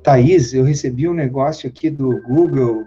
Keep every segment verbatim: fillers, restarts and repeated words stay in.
Thaís, eu recebi um negócio aqui do Google.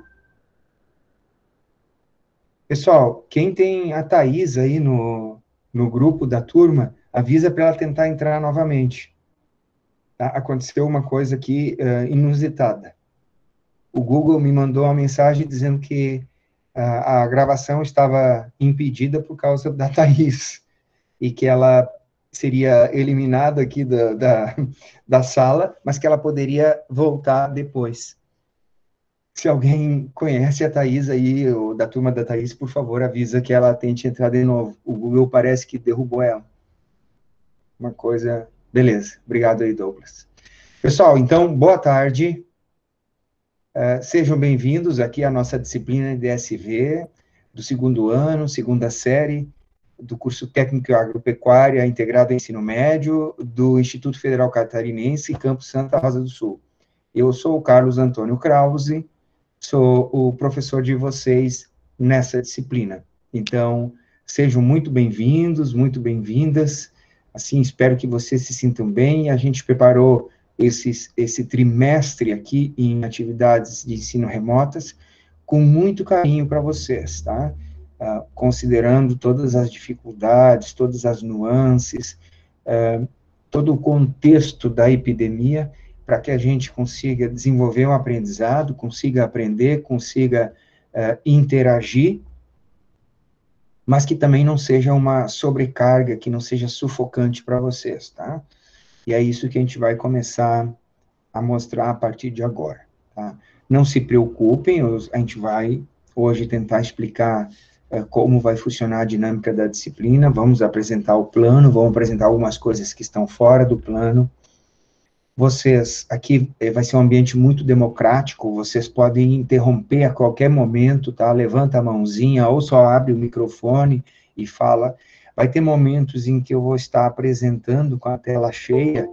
Pessoal, quem tem a Thaís aí no, no grupo da turma, avisa para ela tentar entrar novamente. Tá? Aconteceu uma coisa aqui uh, inusitada. O Google me mandou uma mensagem dizendo que uh, a gravação estava impedida por causa da Thaís e que ela seria eliminada aqui da, da, da sala, mas que ela poderia voltar depois. Se alguém conhece a Thaís aí, ou da turma da Thaís, por favor, avisa que ela tente entrar de novo. O Google parece que derrubou ela. Uma coisa... Beleza. Obrigado aí, Douglas. Pessoal, então, boa tarde. Uh, sejam bem-vindos aqui à nossa disciplina de S V, do segundo ano, segunda série, do curso técnico agropecuária integrado ao ensino médio, do Instituto Federal Catarinense, Campus Santa Rosa do Sul. Eu sou o Carlos Antônio Krause, sou o professor de vocês nessa disciplina. Então, sejam muito bem-vindos, muito bem-vindas. Assim, espero que vocês se sintam bem. A gente preparou esse, esse trimestre aqui em atividades de ensino remotas com muito carinho para vocês, tá? Uh, considerando todas as dificuldades, todas as nuances, uh, todo o contexto da epidemia, para que a gente consiga desenvolver um aprendizado, consiga aprender, consiga uh, interagir, mas que também não seja uma sobrecarga, que não seja sufocante para vocês, tá? E é isso que a gente vai começar a mostrar a partir de agora, tá? Não se preocupem, a gente vai hoje tentar explicar uh, como vai funcionar a dinâmica da disciplina, vamos apresentar o plano, vamos apresentar algumas coisas que estão fora do plano. Vocês, aqui vai ser um ambiente muito democrático, vocês podem interromper a qualquer momento, tá? Levanta a mãozinha, ou só abre o microfone e fala. Vai ter momentos em que eu vou estar apresentando com a tela cheia,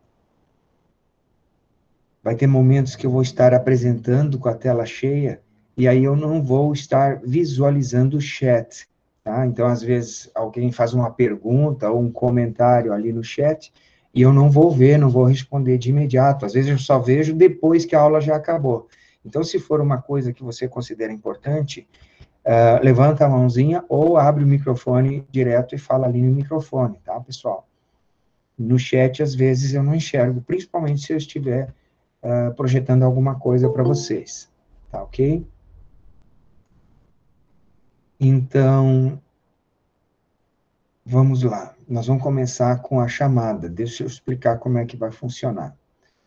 vai ter momentos que eu vou estar apresentando com a tela cheia, e aí eu não vou estar visualizando o chat, tá? Então, às vezes, alguém faz uma pergunta ou um comentário ali no chat, e eu não vou ver, não vou responder de imediato. Às vezes eu só vejo depois que a aula já acabou. Então, se for uma coisa que você considera importante, uh, levanta a mãozinha ou abre o microfone direto e fala ali no microfone, tá, pessoal? No chat, às vezes, eu não enxergo, principalmente se eu estiver uh, projetando alguma coisa para vocês, tá ok? Então, vamos lá. Nós vamos começar com a chamada. Deixa eu explicar como é que vai funcionar.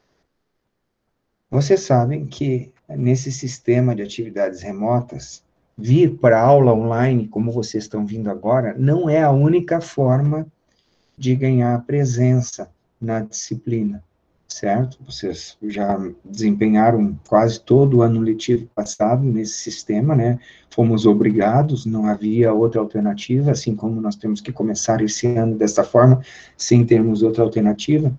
Vocês sabem que nesse sistema de atividades remotas, vir para aula online, como vocês estão vindo agora, não é a única forma de ganhar presença na disciplina, certo? Vocês já desempenharam quase todo o ano letivo passado nesse sistema, né? Fomos obrigados, não havia outra alternativa, assim como nós temos que começar esse ano dessa forma, sem termos outra alternativa.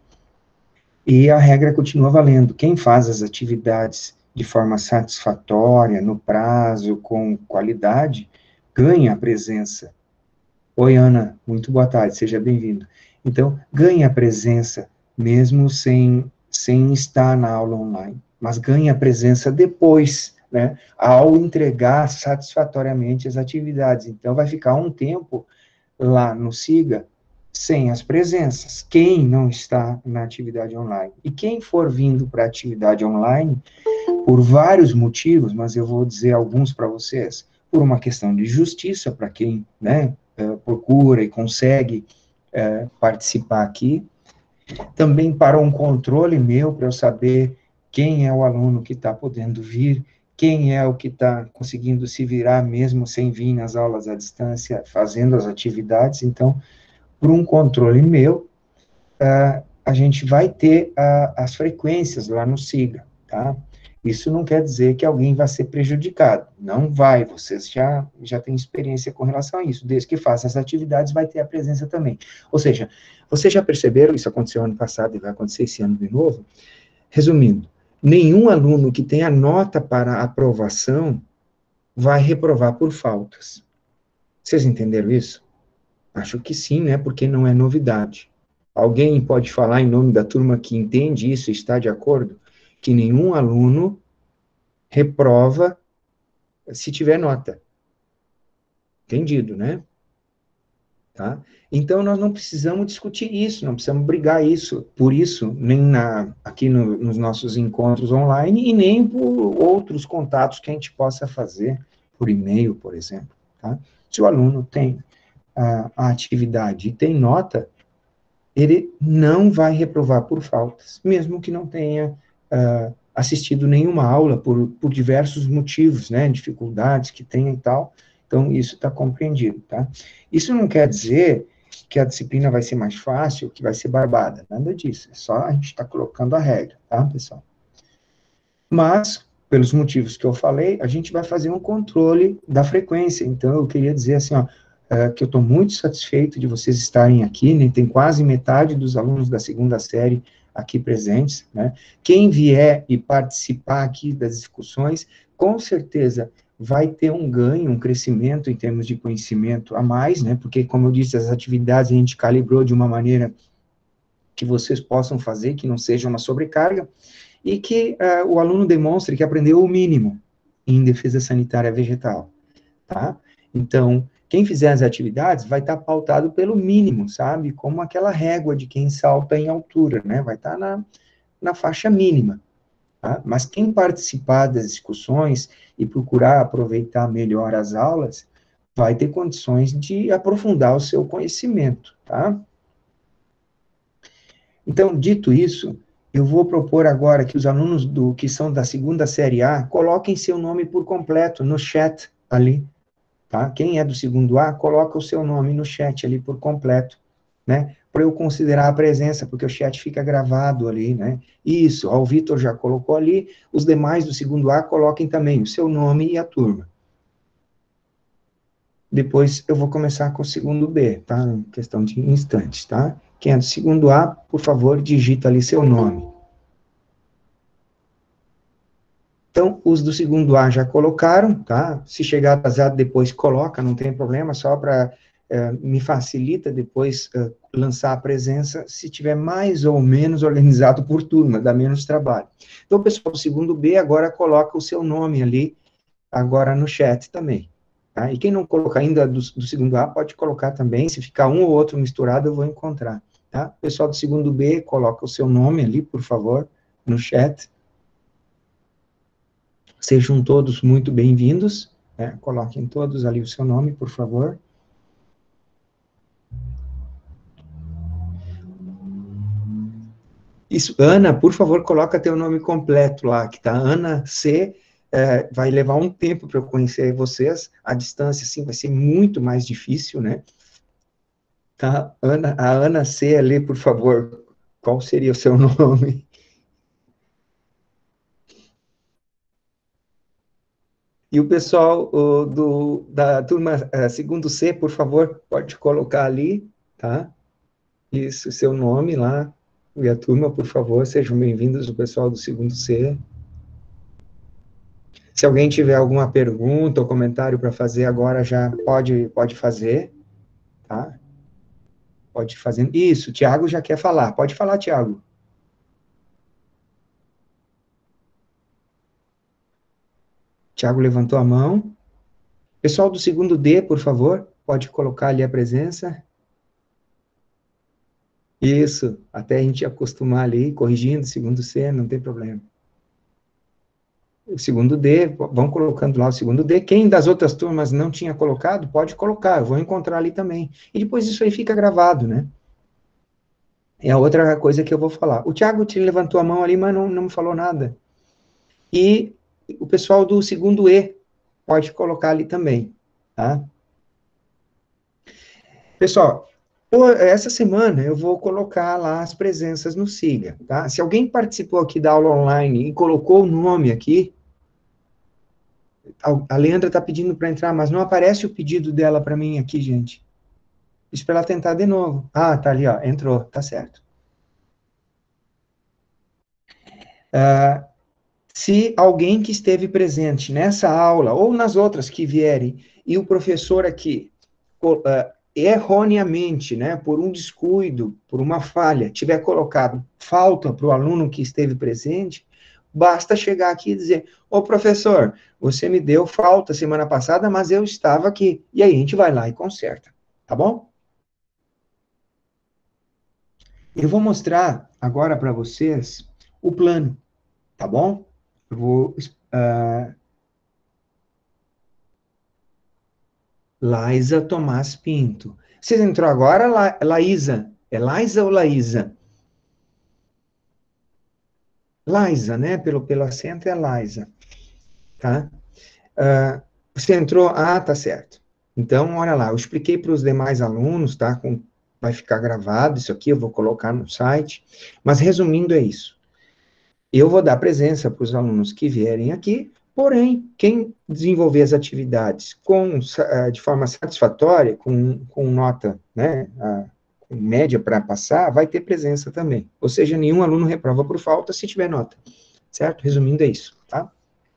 E a regra continua valendo. Quem faz as atividades de forma satisfatória, no prazo, com qualidade, ganha a presença. Oi, Ana, muito boa tarde, seja bem-vindo. Então, ganha a presença, mesmo sem, sem estar na aula online, mas ganha a presença depois, né, ao entregar satisfatoriamente as atividades. Então, vai ficar um tempo lá no SIGA, sem as presenças, quem não está na atividade online. E quem for vindo para a atividade online, por vários motivos, mas eu vou dizer alguns para vocês, por uma questão de justiça, para quem, né, procura e consegue é, participar aqui, também para um controle meu, para eu saber quem é o aluno que está podendo vir, quem é o que está conseguindo se virar mesmo sem vir nas aulas à distância, fazendo as atividades. Então, por um controle meu, uh, a gente vai ter uh, as frequências lá no SIGA, tá? Isso não quer dizer que alguém vai ser prejudicado, não vai, vocês já, já têm experiência com relação a isso, desde que faça as atividades, vai ter a presença também. Ou seja, vocês já perceberam, isso aconteceu ano passado e vai acontecer esse ano de novo? Resumindo, nenhum aluno que tenha nota para aprovação vai reprovar por faltas. Vocês entenderam isso? Acho que sim, né, porque não é novidade. Alguém pode falar em nome da turma que entende isso e está de acordo? que nenhum aluno reprova se tiver nota. Entendido, né? Tá? Então, nós não precisamos discutir isso, não precisamos brigar isso, por isso, nem na, aqui no, nos nossos encontros online, e nem por outros contatos que a gente possa fazer, por e-mail, por exemplo. Tá? Se o aluno tem a, a atividade e tem nota, ele não vai reprovar por faltas, mesmo que não tenha uh, assistido nenhuma aula por, por diversos motivos, né, dificuldades que tenha e tal. Então, isso está compreendido, tá? Isso não quer dizer que a disciplina vai ser mais fácil, que vai ser barbada, nada disso, é só a gente está colocando a regra, tá, pessoal? Mas, pelos motivos que eu falei, a gente vai fazer um controle da frequência, então eu queria dizer assim, ó, Uh, que eu estou muito satisfeito de vocês estarem aqui, né? Tem quase metade dos alunos da segunda série aqui presentes, né? Quem vier e participar aqui das discussões, com certeza vai ter um ganho, um crescimento em termos de conhecimento a mais, né? Porque, como eu disse, as atividades a gente calibrou de uma maneira que vocês possam fazer, que não seja uma sobrecarga, e que uh, o aluno demonstre que aprendeu o mínimo em defesa sanitária vegetal, tá? Então, quem fizer as atividades vai estar pautado pelo mínimo, sabe? Como aquela régua de quem salta em altura, né? Vai estar na, na faixa mínima, tá? Mas quem participar das discussões e procurar aproveitar melhor as aulas, vai ter condições de aprofundar o seu conhecimento, tá? Então, dito isso, eu vou propor agora que os alunos do que são da segunda série A coloquem seu nome por completo no chat ali. Tá? Quem é do segundo A, coloca o seu nome no chat ali por completo, né? Para eu considerar a presença, porque o chat fica gravado ali, né? Isso, ó, o Vitor já colocou ali, os demais do segundo A coloquem também o seu nome e a turma. Depois eu vou começar com o segundo B, tá? Em questão de instantes, tá? Quem é do segundo A, por favor, digita ali seu nome. Então, os do segundo A já colocaram, tá? Se chegar atrasado, depois coloca, não tem problema, só para é, me facilita depois é, lançar a presença, se tiver mais ou menos organizado por turma, dá menos trabalho. Então, pessoal, do segundo B agora coloca o seu nome ali, agora no chat também, tá? E quem não colocar ainda do, do segundo A, pode colocar também, se ficar um ou outro misturado, eu vou encontrar, tá? Pessoal do segundo B, coloca o seu nome ali, por favor, no chat. Sejam todos muito bem-vindos, né? Coloquem todos ali o seu nome, por favor. Isso, Ana, por favor, coloca teu nome completo lá, que tá Ana C. É, vai levar um tempo para eu conhecer vocês, a distância, assim, vai ser muito mais difícil, né? Tá, Ana, a Ana C. ali, por favor, qual seria o seu nome? E o pessoal o, do, da turma uh, segundo C, por favor, pode colocar ali, tá? Isso, seu nome lá, e a turma, por favor, sejam bem-vindos, o pessoal do segundo C. Se alguém tiver alguma pergunta ou comentário para fazer agora, já pode, pode fazer, tá? Pode fazer. Isso, Tiago já quer falar. Pode falar, Tiago. Tiago levantou a mão. Pessoal do segundo D, por favor, pode colocar ali a presença. Isso, até a gente acostumar ali, corrigindo, segundo C, não tem problema. O segundo D, vão colocando lá o segundo D. Quem das outras turmas não tinha colocado, pode colocar, eu vou encontrar ali também. E depois isso aí fica gravado, né? É a outra coisa que eu vou falar. O Thiago te levantou a mão ali, mas não, não me falou nada. E o pessoal do segundo E pode colocar ali também, tá? Pessoal, eu, essa semana eu vou colocar lá as presenças no Siga, tá? Se alguém participou aqui da aula online e colocou o nome aqui, a Leandra está pedindo para entrar, mas não aparece o pedido dela para mim aqui, gente. Isso para ela tentar de novo. Ah, tá ali, ó, entrou, tá certo. Uh, se alguém que esteve presente nessa aula, ou nas outras que vierem, e o professor aqui, uh, erroneamente, né, por um descuido, por uma falha, tiver colocado falta para o aluno que esteve presente, Basta chegar aqui e dizer, ô professor, você me deu falta semana passada, mas eu estava aqui. E aí a gente vai lá e conserta, tá bom? Eu vou mostrar agora para vocês o plano, tá bom? Eu vou... Uh, Laísa Tomás Pinto. Vocês entrou agora, La, Laísa? É Laísa ou Laísa? Laísa, né? Pelo, pelo acento é Laísa, tá? Uh, você entrou... Ah, tá certo. Então, olha lá, eu expliquei para os demais alunos, tá? Com, vai ficar gravado isso aqui, eu vou colocar no site. Mas, resumindo, é isso. Eu vou dar presença para os alunos que vierem aqui, porém, quem desenvolver as atividades com, de forma satisfatória, com, com nota, né, a, com média para passar, vai ter presença também. Ou seja, nenhum aluno reprova por falta se tiver nota, certo? Resumindo, é isso, tá?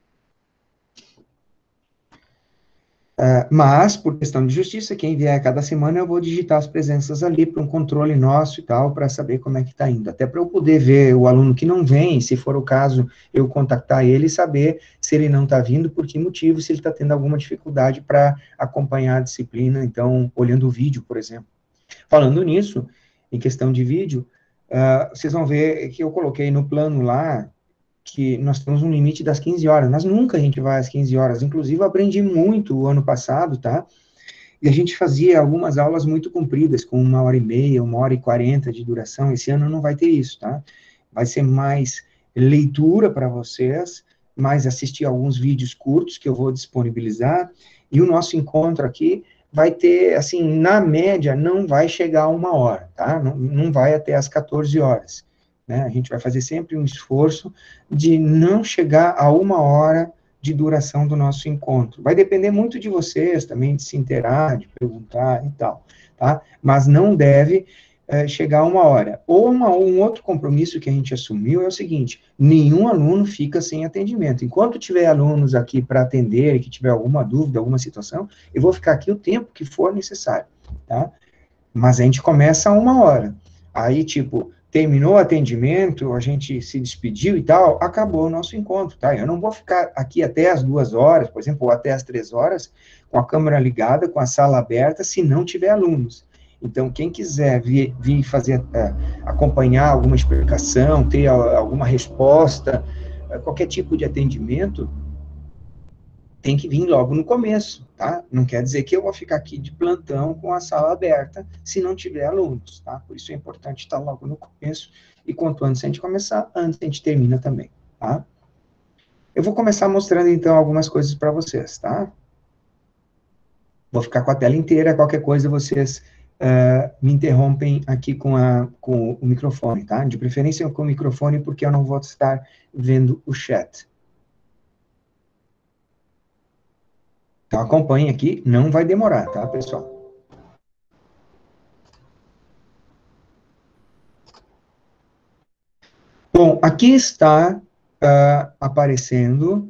Uh, mas, por questão de justiça, quem vier cada semana, eu vou digitar as presenças ali para um controle nosso e tal, para saber como é que está indo. Até para eu poder ver o aluno que não vem, se for o caso, eu contactar ele e saber se ele não está vindo, por que motivo, se ele está tendo alguma dificuldade para acompanhar a disciplina, então, olhando o vídeo, por exemplo. Falando nisso, em questão de vídeo, uh, vocês vão ver que eu coloquei no plano lá, que nós temos um limite das quinze horas, mas nunca a gente vai às quinze horas. Inclusive, eu aprendi muito o ano passado, tá? E a gente fazia algumas aulas muito compridas, com uma hora e meia, uma hora e quarenta de duração. Esse ano não vai ter isso, tá? Vai ser mais leitura para vocês, mais assistir alguns vídeos curtos que eu vou disponibilizar, e o nosso encontro aqui vai ter, assim, na média, não vai chegar a uma hora, tá? Não, não vai até às quatorze horas. Né? A gente vai fazer sempre um esforço de não chegar a uma hora de duração do nosso encontro. Vai depender muito de vocês também, de se inteirar, de perguntar e tal, tá? Mas não deve é, chegar a uma hora. Ou uma, um outro compromisso que a gente assumiu é o seguinte, nenhum aluno fica sem atendimento. Enquanto tiver alunos aqui para atender, que tiver alguma dúvida, alguma situação, eu vou ficar aqui o tempo que for necessário, tá? Mas a gente começa a uma hora. Aí, tipo, terminou o atendimento, a gente se despediu e tal, acabou o nosso encontro, tá? Eu não vou ficar aqui até as duas horas, por exemplo, ou até as três horas, com a câmera ligada, com a sala aberta, se não tiver alunos. Então, quem quiser vir, vir fazer, é, acompanhar alguma explicação, ter alguma resposta, qualquer tipo de atendimento, tem que vir logo no começo, tá? Não quer dizer que eu vou ficar aqui de plantão com a sala aberta se não tiver alunos, tá? Por isso é importante estar logo no começo, e quanto antes a gente começar, antes a gente termina também, tá? Eu vou começar mostrando, então, algumas coisas para vocês, tá? Vou ficar com a tela inteira, qualquer coisa vocês uh, me interrompem aqui com, a, com o microfone, tá? De preferência com o microfone, porque eu não vou estar vendo o chat. Então, acompanhe aqui, não vai demorar, tá, pessoal? Bom, aqui está uh, aparecendo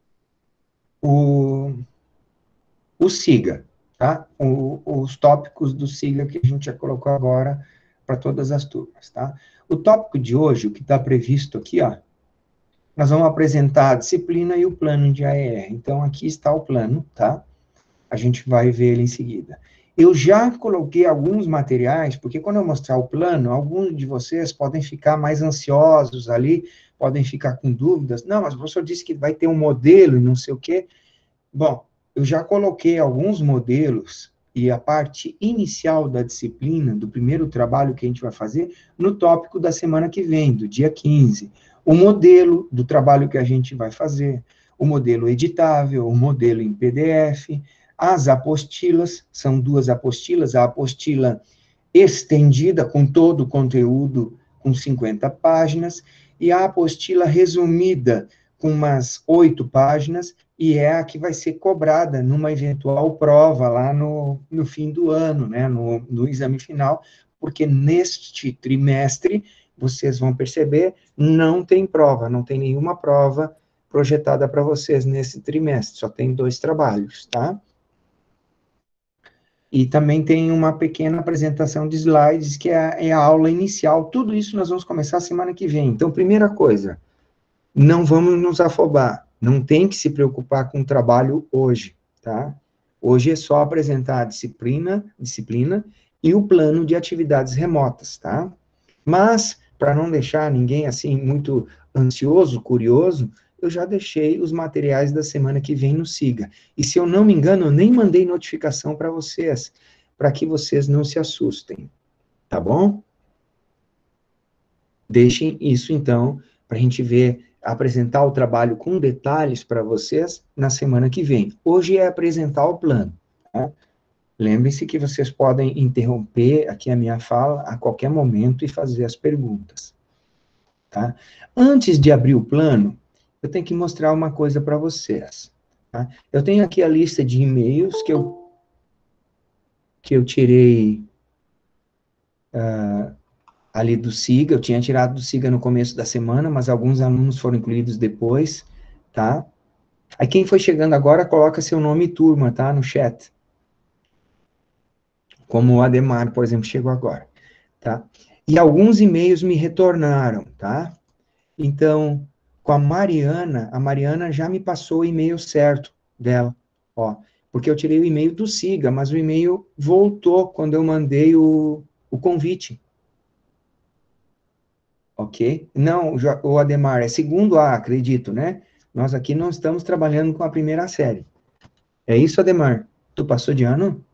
o, o SIGA, tá? O, os tópicos do SIGA que a gente já colocou agora para todas as turmas, tá? O tópico de hoje, o que está previsto aqui, ó, nós vamos apresentar a disciplina e o plano de A E R. Então, aqui está o plano, tá? A gente vai ver ele em seguida. Eu já coloquei alguns materiais, porque quando eu mostrar o plano, alguns de vocês podem ficar mais ansiosos ali, podem ficar com dúvidas. Não, mas o professor disse que vai ter um modelo e não sei o quê. Bom, eu já coloquei alguns modelos e a parte inicial da disciplina, do primeiro trabalho que a gente vai fazer, no tópico da semana que vem, do dia quinze. O modelo do trabalho que a gente vai fazer, o modelo editável, o modelo em P D F, as apostilas, são duas apostilas, a apostila estendida, com todo o conteúdo, com cinquenta páginas, e a apostila resumida, com umas oito páginas, e é a que vai ser cobrada numa eventual prova lá no, no fim do ano, né, no, no exame final, porque neste trimestre, vocês vão perceber, não tem prova, não tem nenhuma prova projetada para vocês nesse trimestre, só tem dois trabalhos, tá? E também tem uma pequena apresentação de slides, que é a, é a aula inicial. Tudo isso nós vamos começar semana que vem. Então, primeira coisa, não vamos nos afobar, não tem que se preocupar com o trabalho hoje, tá? Hoje é só apresentar a disciplina, disciplina e o plano de atividades remotas, tá? Mas, para não deixar ninguém, assim, muito ansioso, curioso, eu já deixei os materiais da semana que vem no Siga. E se eu não me engano, eu nem mandei notificação para vocês, para que vocês não se assustem, tá bom? Deixem isso, então, para a gente ver, apresentar o trabalho com detalhes para vocês na semana que vem. Hoje é apresentar o plano, tá? Lembrem-se que vocês podem interromper aqui a minha fala a qualquer momento e fazer as perguntas, tá? Antes de abrir o plano, eu tenho que mostrar uma coisa para vocês, tá? Eu tenho aqui a lista de e-mails que eu, que eu tirei uh, ali do Siga, eu tinha tirado do Siga no começo da semana, mas alguns alunos foram incluídos depois, tá? Aí quem foi chegando agora, coloca seu nome e turma, tá? No chat. Como o Ademar, por exemplo, chegou agora, tá? E alguns e-mails me retornaram, tá? Então, com a Mariana, a Mariana já me passou o e-mail certo dela, ó, porque eu tirei o e-mail do Siga, mas o e-mail voltou quando eu mandei o, o convite. Ok? Não, o Ademar, é segundo A, acredito, né? Nós aqui não estamos trabalhando com a primeira série. É isso, Ademar? Tu passou de ano?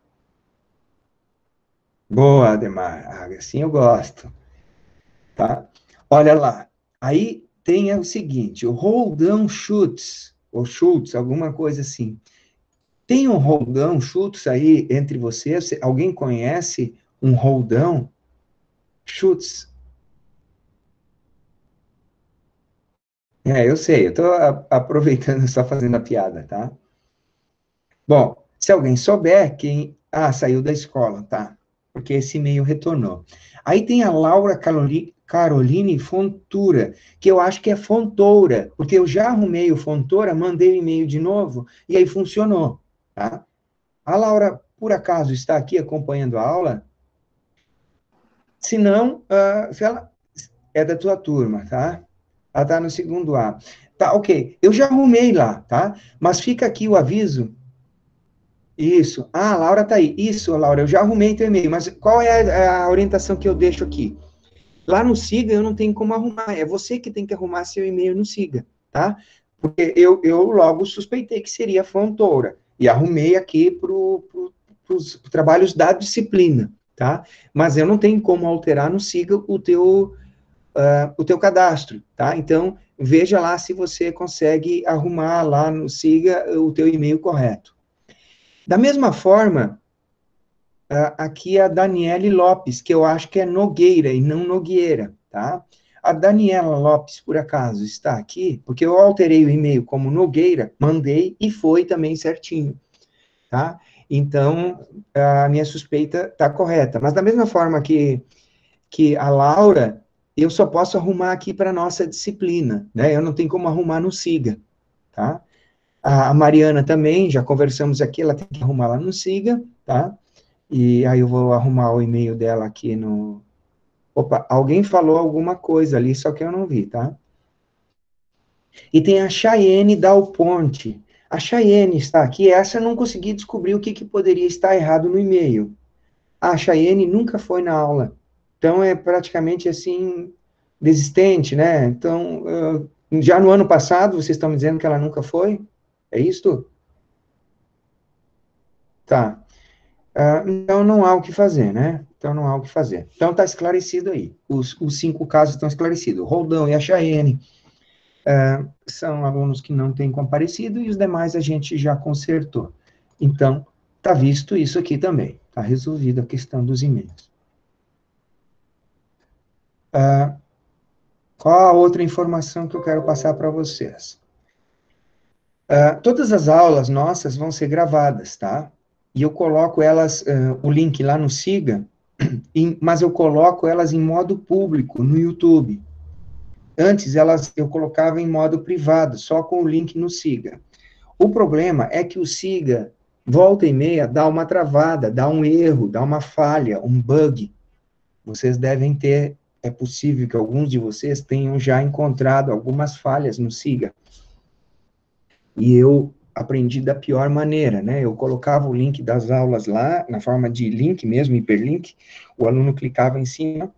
Boa, Ademar. Ah, assim eu gosto. Tá? Olha lá. Aí tem o seguinte, o Roldão Schutz, ou Schultz, alguma coisa assim. Tem um Roldão Schutz aí entre vocês? Alguém conhece um Roldão Schutz? É, eu sei, eu estou aproveitando, só fazendo a piada, tá? Bom, se alguém souber quem... Ah, saiu da escola, tá? Porque esse e-mail retornou. Aí tem a Laura Caroli... Caroline Fontura, que eu acho que é Fontoura, porque eu já arrumei o Fontoura, mandei o e-mail de novo, e aí funcionou, tá? A Laura, por acaso, está aqui acompanhando a aula? Se não, uh, se ela é da tua turma, tá? Ela está no segundo A. Tá, ok. Eu já arrumei lá, tá? Mas fica aqui o aviso. Isso. Ah, a Laura tá aí. Isso, Laura, eu já arrumei teu e-mail, mas qual é a, a orientação que eu deixo aqui? Lá no Siga eu não tenho como arrumar, é você que tem que arrumar seu e-mail no Siga, tá? Porque eu, eu logo suspeitei que seria Fontoura, e arrumei aqui para pro, os trabalhos da disciplina, tá? Mas eu não tenho como alterar no Siga o teu, uh, o teu cadastro, tá? Então, veja lá se você consegue arrumar lá no Siga o teu e-mail correto. Da mesma forma, uh, aqui a Daniele Lopes, que eu acho que é Nogueira e não Nogueira, tá? A Daniela Lopes, por acaso, está aqui, porque eu alterei o e-mail como Nogueira, mandei e foi também certinho, tá? Então, a minha suspeita está correta. Mas da mesma forma que, que a Laura, eu só posso arrumar aqui para a nossa disciplina, né? Eu não tenho como arrumar no Siga, tá? A Mariana também, já conversamos aqui, ela tem que arrumar lá no Siga, tá? E aí eu vou arrumar o e-mail dela aqui no... Opa, alguém falou alguma coisa ali, só que eu não vi, tá? E tem a Chayenne Dal Ponte. A Chayenne está aqui, essa eu não consegui descobrir o que, que poderia estar errado no e-mail. A Chayenne nunca foi na aula. Então, é praticamente, assim, desistente, né? Então, uh, já no ano passado, vocês estão me dizendo que ela nunca foi? É isso? Tá. Uh, então, não há o que fazer, né? Então, não há o que fazer. Então, está esclarecido aí. Os, os cinco casos estão esclarecidos. O Roldão e a Chayenne uh, são alunos que não têm comparecido e os demais a gente já consertou. Então, está visto isso aqui também. Está resolvida a questão dos e-mails. Uh, qual a outra informação que eu quero passar para vocês? Uh, todas as aulas nossas vão ser gravadas, tá? E eu coloco elas, uh, o link lá no Siga, em, mas eu coloco elas em modo público no YouTube. Antes elas eu colocava em modo privado, só com o link no Siga. O problema é que o Siga, volta e meia, dá uma travada, dá um erro, dá uma falha, um bug. Vocês devem ter é possível que alguns de vocês tenham já encontrado algumas falhas no Siga. E eu aprendi da pior maneira, né? Eu colocava o link das aulas lá, na forma de link mesmo, hiperlink, o aluno clicava em cima,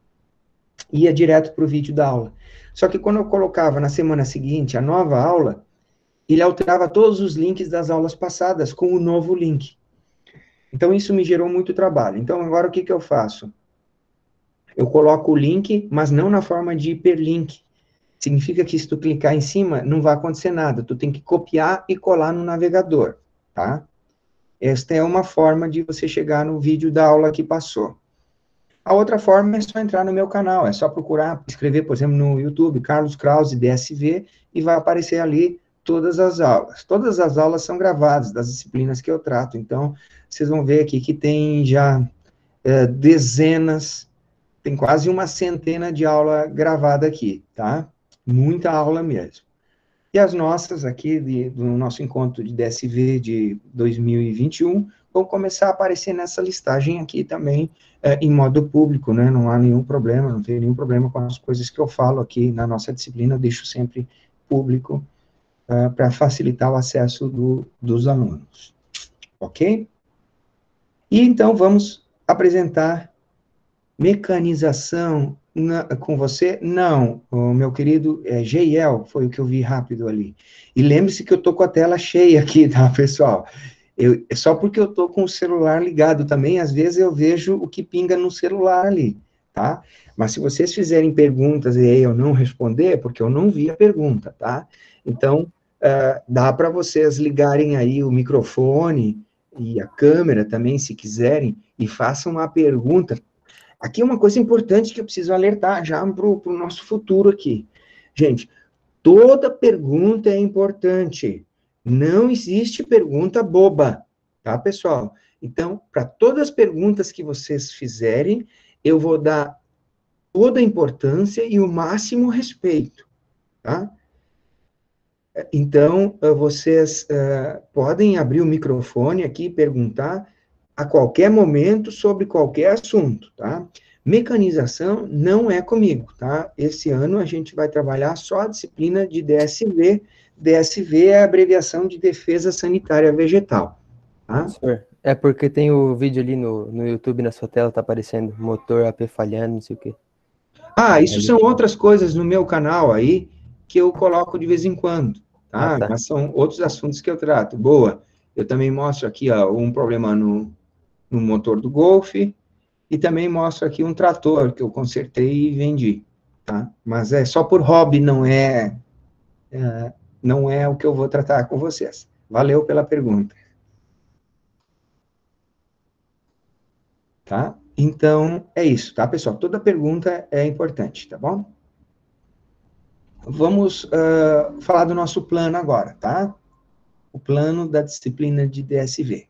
ia direto para o vídeo da aula. Só que quando eu colocava na semana seguinte a nova aula, ele alterava todos os links das aulas passadas com o novo link. Então, isso me gerou muito trabalho. Então, agora o que, que eu faço? Eu coloco o link, mas não na forma de hiperlink. Significa que se tu clicar em cima, não vai acontecer nada. Tu tem que copiar e colar no navegador, tá? Esta é uma forma de você chegar no vídeo da aula que passou. A outra forma é só entrar no meu canal, é só procurar, escrever, por exemplo, no YouTube, Carlos Krause, D S V, e vai aparecer ali todas as aulas. Todas as aulas são gravadas, das disciplinas que eu trato. Então, vocês vão ver aqui que tem já é, dezenas, tem quase uma centena de aula gravada aqui, tá? Muita aula mesmo. E as nossas aqui, de, do nosso encontro de D S V de dois mil e vinte e um, vão começar a aparecer nessa listagem aqui também, é, em modo público, né? Não há nenhum problema, não tem nenhum problema com as coisas que eu falo aqui na nossa disciplina, eu deixo sempre público, uh, para facilitar o acesso do, dos alunos. Ok? E então vamos apresentar mecanização na, com você? Não, o meu querido é, Geiel, foi o que eu vi rápido ali. E lembre-se que eu estou com a tela cheia aqui, tá, pessoal? Eu, só porque eu estou com o celular ligado também, às vezes eu vejo o que pinga no celular ali, tá? Mas se vocês fizerem perguntas e eu não responder, é porque eu não vi a pergunta, tá? Então, uh, dá para vocês ligarem aí o microfone e a câmera também, se quiserem, e façam uma pergunta. Aqui é uma coisa importante que eu preciso alertar já para o nosso futuro aqui. Gente, toda pergunta é importante. Não existe pergunta boba, tá, pessoal? Então, para todas as perguntas que vocês fizerem, eu vou dar toda a importância e o máximo respeito, tá? Então, vocês uh, podem abrir o microfone aqui e perguntar a qualquer momento sobre qualquer assunto, tá? Mecanização não é comigo, tá? Esse ano a gente vai trabalhar só a disciplina de D S V. D S V é a abreviação de Defesa Sanitária Vegetal, tá? Senhor, é porque tem o vídeo ali no, no YouTube, na sua tela, tá aparecendo motor A P falhando, não sei o quê. Ah, isso Ali. são outras coisas no meu canal aí, que eu coloco de vez em quando, tá? Ah, tá. Mas são outros assuntos que eu trato. Boa. Eu também mostro aqui, ó, um problema no, no motor do Golf, e também mostro aqui um trator que eu consertei e vendi, tá? Mas é só por hobby, não é, é não é o que eu vou tratar com vocês. Valeu pela pergunta. Tá? Então, é isso, tá, pessoal? Toda pergunta é importante, tá bom? Vamos uh, falar do nosso plano agora, tá? O plano da disciplina de D S V.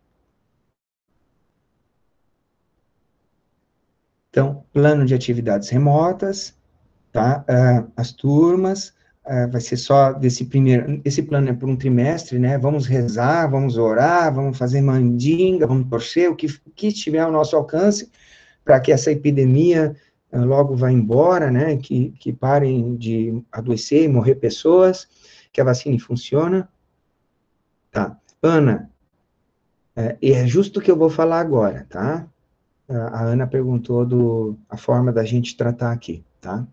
Então, plano de atividades remotas, tá? Uh, as turmas, uh, vai ser só desse primeiro, esse plano é por um trimestre, né? Vamos rezar, vamos orar, vamos fazer mandinga, vamos torcer, o que, o que estiver ao nosso alcance, para que essa epidemia uh, logo vá embora, né? Que, que parem de adoecer e morrer pessoas, que a vacina funcione. Tá. Ana, é, é justo o que eu vou falar agora, tá? A Ana perguntou do, a forma da gente tratar aqui, tá?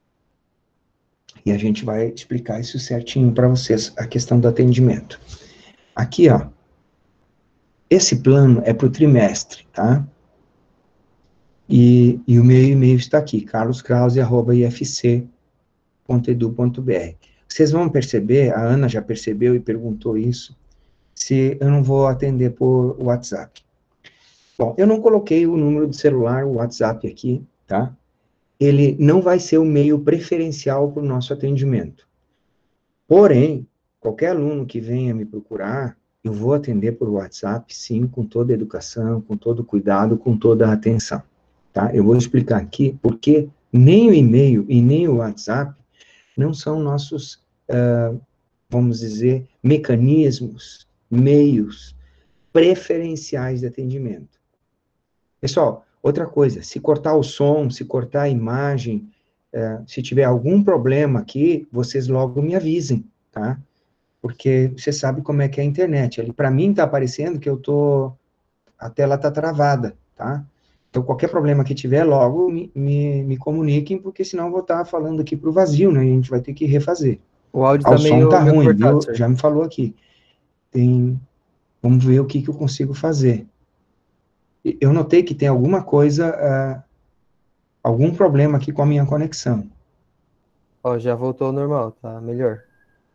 E a gente vai explicar isso certinho para vocês, a questão do atendimento. Aqui, ó, esse plano é para o trimestre, tá? E, e o meu e-mail está aqui, carloskrause arroba i f c ponto edu ponto b r. Vocês vão perceber, a Ana já percebeu e perguntou isso, se eu não vou atender por WhatsApp. Bom, eu não coloquei o número de celular, o WhatsApp aqui, tá? Ele não vai ser o meio preferencial para o nosso atendimento. Porém, qualquer aluno que venha me procurar, eu vou atender por WhatsApp, sim, com toda a educação, com todo o cuidado, com toda a atenção, tá? Eu vou explicar aqui porque nem o e-mail e nem o WhatsApp não são nossos, uh, vamos dizer, mecanismos, meios preferenciais de atendimento. Pessoal, Outra coisa, se cortar o som, se cortar a imagem, é, se tiver algum problema aqui, vocês logo me avisem, tá? Porque você sabe como é que é a internet. Ali, para mim, tá aparecendo que eu tô... a tela tá travada, tá? Então, qualquer problema que tiver, logo me, me, me comuniquem, porque senão eu vou estar falando aqui pro vazio, né? E a gente vai ter que refazer. O áudio Ah, tá o som meio, tá meio ruim, cortado, viu? senhor. Já me falou aqui. Tem... Vamos ver o que, que eu consigo fazer. Eu notei que tem alguma coisa, uh, algum problema aqui com a minha conexão. Ó, já voltou ao normal, tá melhor.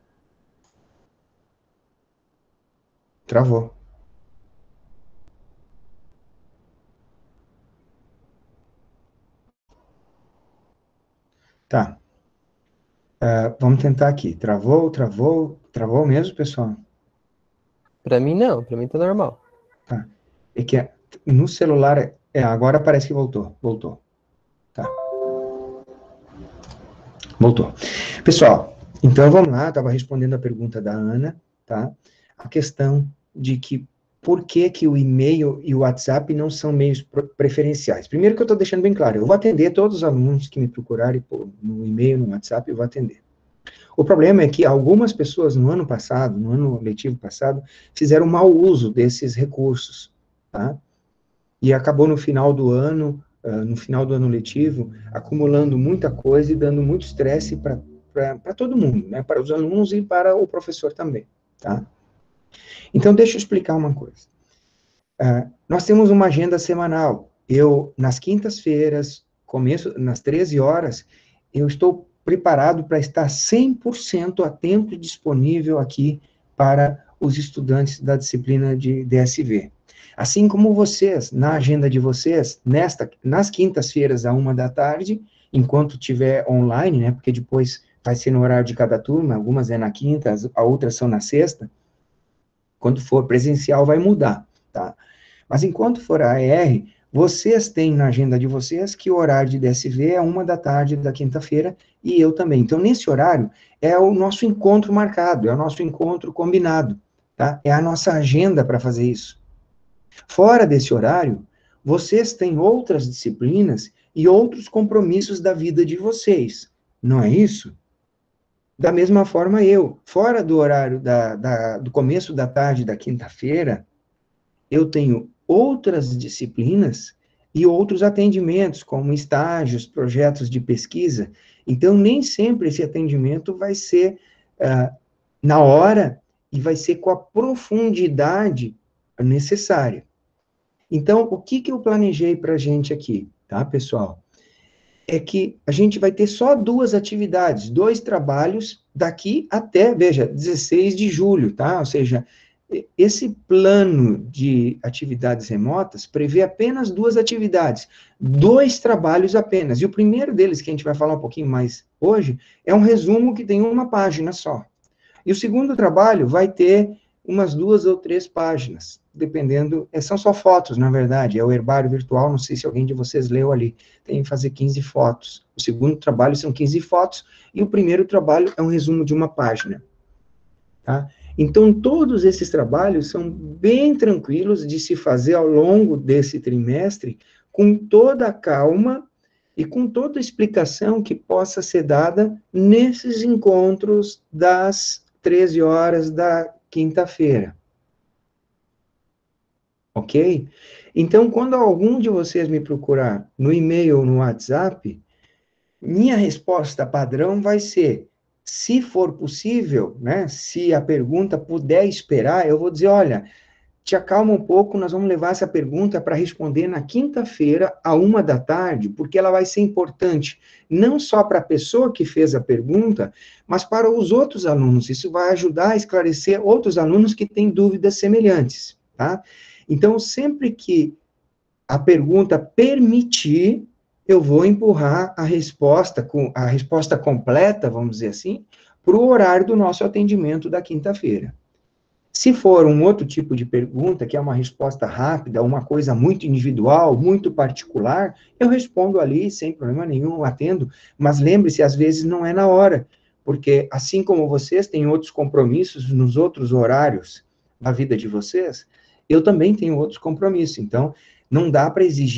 Travou. Tá. Uh, vamos tentar aqui. Travou, travou, travou mesmo, pessoal? Pra mim não, pra mim tá normal. Tá. É que é, no celular, é, agora parece que voltou. Voltou. Tá. Voltou. Pessoal, então vamos lá, estava respondendo a pergunta da Ana, tá? A questão de que por que que o e-mail e o WhatsApp não são meios preferenciais. Primeiro que eu estou deixando bem claro, eu vou atender todos os alunos que me procurarem no e-mail, no WhatsApp, eu vou atender. O problema é que algumas pessoas no ano passado, no ano letivo passado, fizeram mau uso desses recursos, tá? E acabou no final do ano, uh, no final do ano letivo, acumulando muita coisa e dando muito estresse para todo mundo, né? Para os alunos e para o professor também, tá? Então, deixa eu explicar uma coisa. Uh, nós temos uma agenda semanal. Eu, nas quintas-feiras, começo, nas treze horas, eu estou preparado para estar cem por cento a tempo disponível aqui para os estudantes da disciplina de D S V. Assim como vocês, na agenda de vocês, nesta, nas quintas-feiras, à uma da tarde, enquanto tiver online, né, porque depois vai ser no horário de cada turma, algumas é na quinta, as outras são na sexta, quando for presencial vai mudar, tá? Mas enquanto for a E R, vocês têm na agenda de vocês que o horário de D S V é uma da tarde da quinta-feira, e eu também. Então, nesse horário, é o nosso encontro marcado, é o nosso encontro combinado, tá? É a nossa agenda para fazer isso. Fora desse horário, vocês têm outras disciplinas e outros compromissos da vida de vocês, não é isso? Da mesma forma eu, fora do horário da, da, do começo da tarde da quinta-feira, eu tenho outras disciplinas e outros atendimentos, como estágios, projetos de pesquisa. Então, nem sempre esse atendimento vai ser uh, na hora e vai ser com a profundidade necessária. Então, o que, que eu planejei para a gente aqui, tá, pessoal? É que a gente vai ter só duas atividades, dois trabalhos daqui até, veja, dezesseis de julho, tá? Ou seja, esse plano de atividades remotas prevê apenas duas atividades, dois trabalhos apenas. E o primeiro deles, que a gente vai falar um pouquinho mais hoje, é um resumo que tem uma página só. E o segundo trabalho vai ter umas duas ou três páginas, dependendo, são só fotos, na verdade, é o herbário virtual, não sei se alguém de vocês leu ali, tem que fazer quinze fotos. O segundo trabalho são quinze fotos, e o primeiro trabalho é um resumo de uma página, tá? Então, todos esses trabalhos são bem tranquilos de se fazer ao longo desse trimestre, com toda a calma e com toda a explicação que possa ser dada nesses encontros das treze horas da quinta-feira. Ok? Então, quando algum de vocês me procurar no e-mail ou no WhatsApp, minha resposta padrão vai ser, se for possível, né, se a pergunta puder esperar, eu vou dizer, olha, te acalma um pouco, nós vamos levar essa pergunta para responder na quinta-feira, à uma da tarde, porque ela vai ser importante, não só para a pessoa que fez a pergunta, mas para os outros alunos. Isso vai ajudar a esclarecer outros alunos que têm dúvidas semelhantes, tá? Então, sempre que a pergunta permitir, eu vou empurrar a resposta, a resposta completa, vamos dizer assim, para o horário do nosso atendimento da quinta-feira. Se for um outro tipo de pergunta, que é uma resposta rápida, uma coisa muito individual, muito particular, eu respondo ali sem problema nenhum, atendo, mas lembre-se, às vezes não é na hora, porque assim como vocês têm outros compromissos nos outros horários da vida de vocês, eu também tenho outros compromissos, então não dá para exigir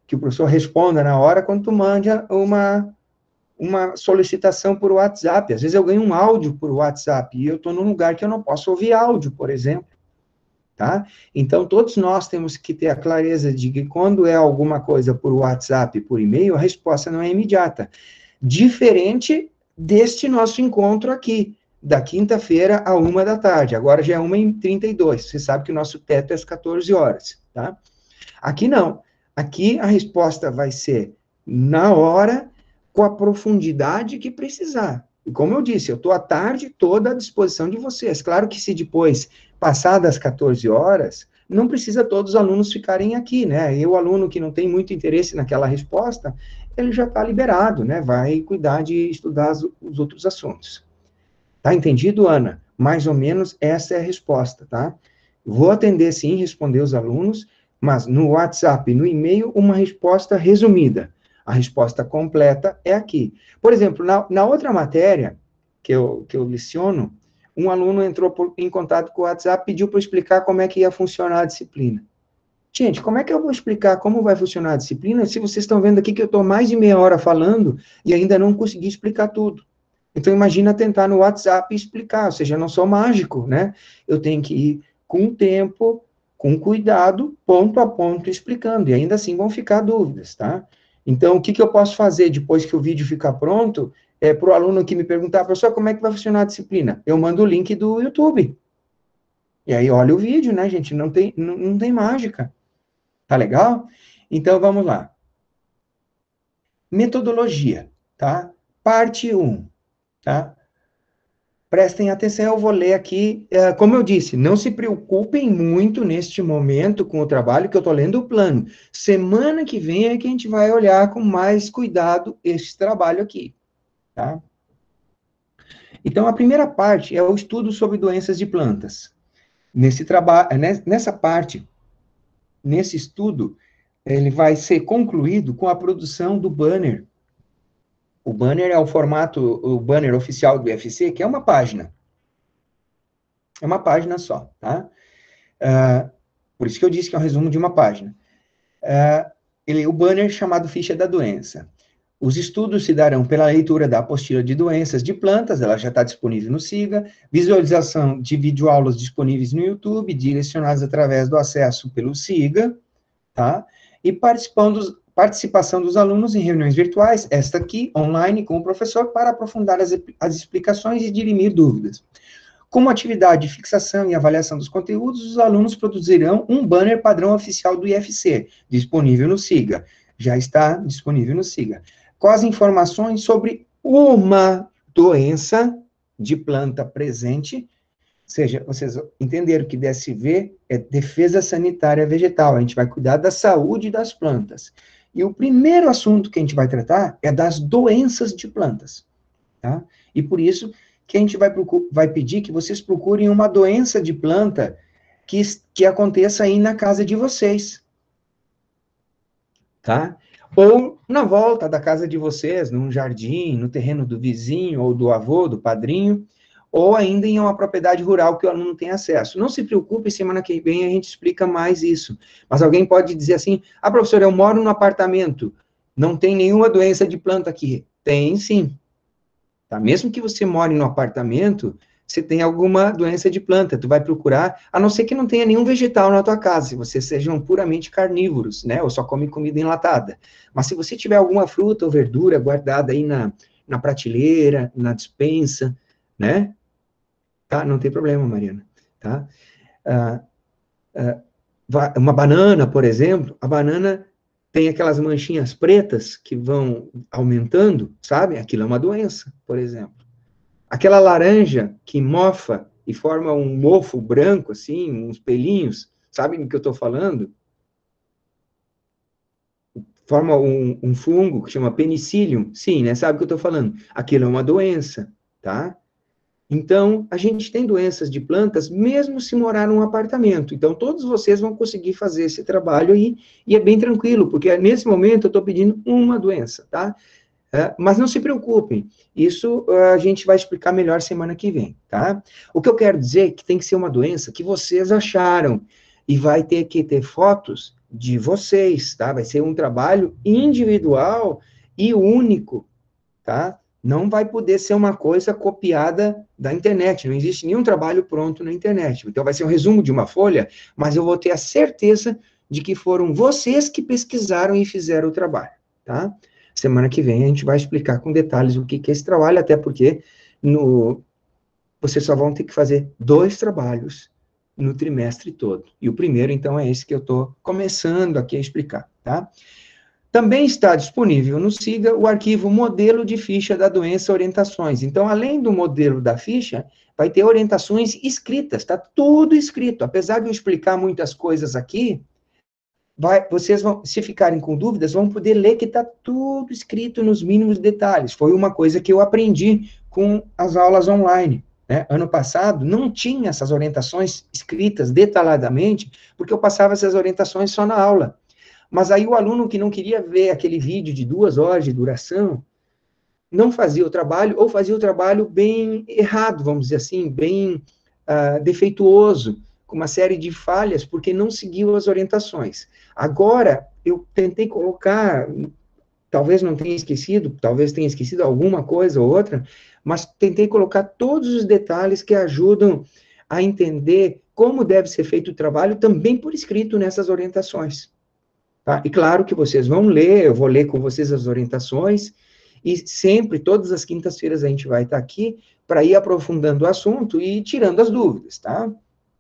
que o professor responda na hora quando tu manda uma, uma solicitação por WhatsApp. Às vezes eu ganho um áudio por WhatsApp e eu estou num lugar que eu não posso ouvir áudio, por exemplo. Tá? Então, todos nós temos que ter a clareza de que quando é alguma coisa por WhatsApp, por e-mail, a resposta não é imediata. Diferente deste nosso encontro aqui, da quinta-feira a uma da tarde. Agora já é uma e trinta e dois. Você sabe que o nosso teto é às quatorze horas, tá? Aqui não. Aqui a resposta vai ser na hora, com a profundidade que precisar. E como eu disse, eu estou a tarde toda à disposição de vocês. Claro que se depois passar das quatorze horas, não precisa todos os alunos ficarem aqui, né? E o aluno que não tem muito interesse naquela resposta, ele já está liberado, né? Vai cuidar de estudar os outros assuntos. Tá entendido, Ana? Mais ou menos essa é a resposta, tá? Vou atender, sim, responder os alunos, mas no WhatsApp, no e-mail, uma resposta resumida. A resposta completa é aqui. Por exemplo, na, na outra matéria que eu, que eu leciono, um aluno entrou por, em contato com o WhatsApp e pediu para eu explicar como é que ia funcionar a disciplina. Gente, como é que eu vou explicar como vai funcionar a disciplina se vocês estão vendo aqui que eu estou mais de meia hora falando e ainda não consegui explicar tudo? Então, imagina tentar no WhatsApp explicar, ou seja, eu não sou mágico, né? Eu tenho que ir com tempo, com cuidado, ponto a ponto, explicando, e ainda assim vão ficar dúvidas, tá? Então, o que, que eu posso fazer depois que o vídeo ficar pronto, é para o aluno que me perguntar, professor, como é que vai funcionar a disciplina? Eu mando o link do YouTube. E aí, olha o vídeo, né, gente? Não tem, não, não tem mágica. Tá legal? Então, vamos lá. Metodologia, tá? Parte um. Tá? Prestem atenção, eu vou ler aqui, uh, como eu disse, não se preocupem muito neste momento com o trabalho, que eu estou lendo o plano. Semana que vem é que a gente vai olhar com mais cuidado este trabalho aqui, tá? Então, a primeira parte é o estudo sobre doenças de plantas. Nesse trabalho, nessa parte, nesse estudo, ele vai ser concluído com a produção do banner. O banner é o formato, o banner oficial do I F C, que é uma página. É uma página só, tá? Uh, por isso que eu disse que é um resumo de uma página. Uh, ele, o banner chamado Ficha da Doença. Os estudos se darão pela leitura da apostila de doenças de plantas, ela já está disponível no SIGA, visualização de videoaulas disponíveis no YouTube, direcionadas através do acesso pelo SIGA, tá? E participando dos, participação dos alunos em reuniões virtuais, esta aqui, online, com o professor, para aprofundar as, as explicações e dirimir dúvidas. Como atividade de fixação e avaliação dos conteúdos, os alunos produzirão um banner padrão oficial do I F C, disponível no SIGA. Já está disponível no SIGA. Com as informações sobre uma doença de planta presente, ou seja, vocês entenderam que D S V é Defesa Sanitária Vegetal, a gente vai cuidar da saúde das plantas. E o primeiro assunto que a gente vai tratar é das doenças de plantas, tá? E por isso que a gente vai, vai pedir que vocês procurem uma doença de planta que, que aconteça aí na casa de vocês, tá? Ou na volta da casa de vocês, num jardim, no terreno do vizinho, ou do avô, do padrinho, ou ainda em uma propriedade rural que o aluno tem acesso. Não se preocupe, semana que vem a gente explica mais isso. Mas alguém pode dizer assim, ah, professor, eu moro num apartamento, não tem nenhuma doença de planta aqui. Tem sim. Tá? Mesmo que você more no apartamento, você tem alguma doença de planta, tu vai procurar, a não ser que não tenha nenhum vegetal na tua casa, se vocês sejam puramente carnívoros, né, ou só come comida enlatada. Mas se você tiver alguma fruta ou verdura guardada aí na, na prateleira, na despensa, né, tá, não tem problema, Mariana, tá? Ah, ah, uma banana, por exemplo, a banana tem aquelas manchinhas pretas que vão aumentando, sabe? Aquilo é uma doença, por exemplo. Aquela laranja que mofa e forma um mofo branco, assim, uns pelinhos, sabe do que eu estou falando? Forma um, um fungo que chama penicillium, sim, né? Sabe o que eu estou falando? Aquilo é uma doença, tá? Então, a gente tem doenças de plantas, mesmo se morar num apartamento. Então, todos vocês vão conseguir fazer esse trabalho aí, e é bem tranquilo, porque nesse momento eu estou pedindo uma doença, tá? Uh, mas não se preocupem, isso uh, a gente vai explicar melhor semana que vem, tá? O que eu quero dizer é que tem que ser uma doença que vocês acharam, e vai ter que ter fotos de vocês, tá? Vai ser um trabalho individual e único, tá? Não vai poder ser uma coisa copiada da internet, não existe nenhum trabalho pronto na internet. Então, vai ser um resumo de uma folha, mas eu vou ter a certeza de que foram vocês que pesquisaram e fizeram o trabalho, tá? Semana que vem a gente vai explicar com detalhes o que é esse trabalho, até porque no, vocês só vão ter que fazer dois trabalhos no trimestre todo. E o primeiro, então, é esse que eu estou começando aqui a explicar, tá? Também está disponível no SIGA o arquivo modelo de ficha da doença orientações. Então, além do modelo da ficha, vai ter orientações escritas, está tudo escrito. Apesar de eu explicar muitas coisas aqui, vai, vocês vão, se ficarem com dúvidas, vão poder ler que está tudo escrito nos mínimos detalhes. Foi uma coisa que eu aprendi com as aulas online. Né? Ano passado, não tinha essas orientações escritas detalhadamente, porque eu passava essas orientações só na aula. Mas aí o aluno que não queria ver aquele vídeo de duas horas de duração, não fazia o trabalho, ou fazia o trabalho bem errado, vamos dizer assim, bem uh, defeituoso, com uma série de falhas, porque não seguiu as orientações. Agora, eu tentei colocar, talvez não tenha esquecido, talvez tenha esquecido alguma coisa ou outra, mas tentei colocar todos os detalhes que ajudam a entender como deve ser feito o trabalho, também por escrito nessas orientações. Tá? E claro que vocês vão ler, eu vou ler com vocês as orientações, e sempre, todas as quintas-feiras, a gente vai estar aqui para ir aprofundando o assunto e tirando as dúvidas, tá?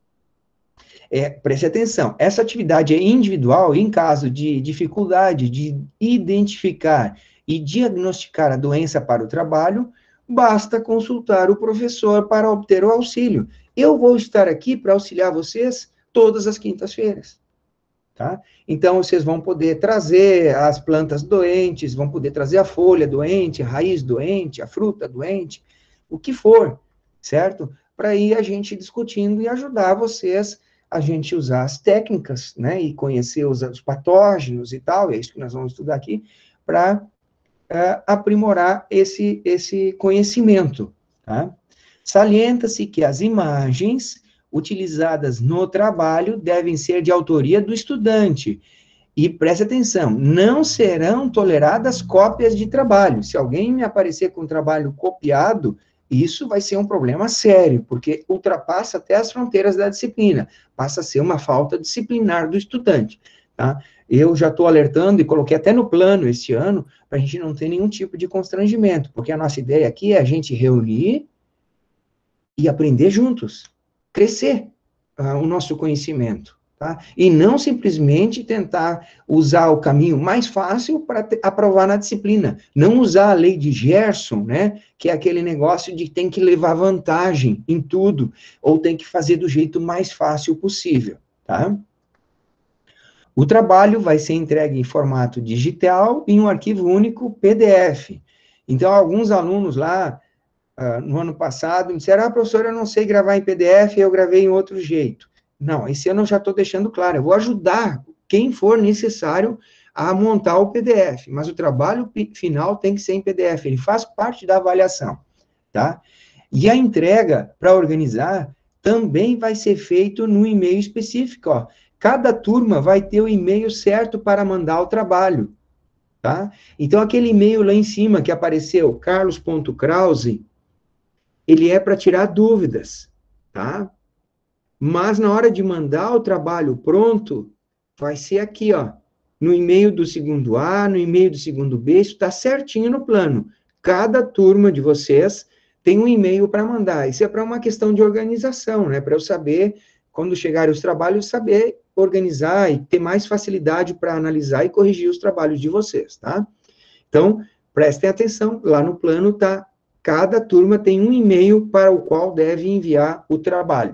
É, preste atenção, essa atividade é individual e em caso de dificuldade de identificar e diagnosticar a doença para o trabalho, basta consultar o professor para obter o auxílio. Eu vou estar aqui para auxiliar vocês todas as quintas-feiras. Tá? Então, vocês vão poder trazer as plantas doentes, vão poder trazer a folha doente, a raiz doente, a fruta doente, o que for, certo? Para ir a gente discutindo e ajudar vocês a gente usar as técnicas, né, e conhecer os, os patógenos e tal, é isso que nós vamos estudar aqui, para uh, aprimorar esse, esse conhecimento, tá? Salienta-se que as imagens utilizadas no trabalho devem ser de autoria do estudante. E preste atenção, não serão toleradas cópias de trabalho. Se alguém me aparecer com um trabalho copiado, isso vai ser um problema sério, porque ultrapassa até as fronteiras da disciplina. Passa a ser uma falta disciplinar do estudante. Tá? Eu já estou alertando e coloquei até no plano este ano, para a gente não ter nenhum tipo de constrangimento, porque a nossa ideia aqui é a gente reunir e aprender juntos. Crescer uh, o nosso conhecimento, tá? E não simplesmente tentar usar o caminho mais fácil para aprovar na disciplina. Não usar a lei de Gerson, né? Que é aquele negócio de tem que levar vantagem em tudo, ou tem que fazer do jeito mais fácil possível, tá? O trabalho vai ser entregue em formato digital em um arquivo único P D F. Então, alguns alunos lá, Uh, no ano passado, me disseram, ah, professor, eu não sei gravar em P D F, eu gravei em outro jeito. Não, esse ano eu já estou deixando claro, eu vou ajudar quem for necessário a montar o P D F, mas o trabalho final tem que ser em P D F, ele faz parte da avaliação, tá? E a entrega, para organizar, também vai ser feito no e-mail específico, ó. Cada turma vai ter o e-mail certo para mandar o trabalho, tá? Então, aquele e-mail lá em cima que apareceu, carlos ponto krause, ele é para tirar dúvidas, tá? Mas na hora de mandar o trabalho pronto, vai ser aqui, ó, no e-mail do segundo A, no e-mail do segundo B, isso está certinho no plano. Cada turma de vocês tem um e-mail para mandar. Isso é para uma questão de organização, né? Para eu saber, quando chegarem os trabalhos, saber organizar e ter mais facilidade para analisar e corrigir os trabalhos de vocês, tá? Então, prestem atenção, lá no plano tá. Cada turma tem um e-mail para o qual deve enviar o trabalho.